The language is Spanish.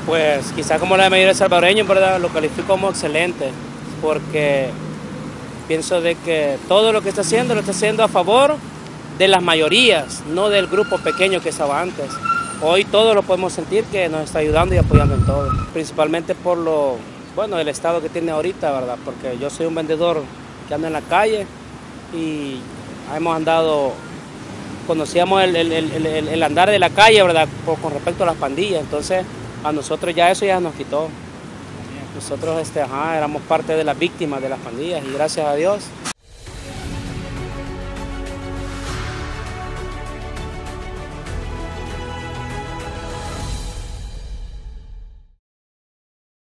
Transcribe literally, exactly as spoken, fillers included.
Pues quizás como la mayoría de salvadoreños, ¿verdad? Lo califico como excelente, porque pienso de que todo lo que está haciendo lo está haciendo a favor de las mayorías, no del grupo pequeño que estaba antes. Hoy todos lo podemos sentir que nos está ayudando y apoyando en todo, principalmente por lo, bueno, el estado que tiene ahorita, ¿verdad? Porque yo soy un vendedor que anda en la calle y hemos andado, conocíamos el, el, el, el, el andar de la calle, ¿verdad? Por, con respecto a las pandillas, entonces a nosotros ya eso ya nos quitó. Nosotros este, ajá, éramos parte de las víctimas de las pandillas y gracias a Dios